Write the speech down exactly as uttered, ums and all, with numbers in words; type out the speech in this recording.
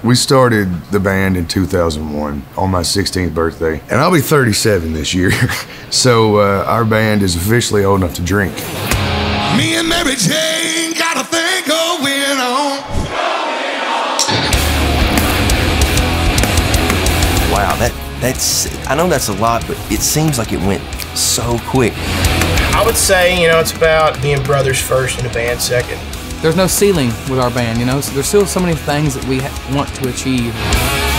We started the band in two thousand one on my sixteenth birthday, and I'll be thirty-seven this year. So uh, our band is officially old enough to drink. Me and Mary Jane got a thing going on. Wow, that that's, I know that's a lot, but it seems like it went so quick. I would say, you know, it's about being brothers first and the band second. There's no ceiling with our band, you know, so there's still so many things that we want to achieve.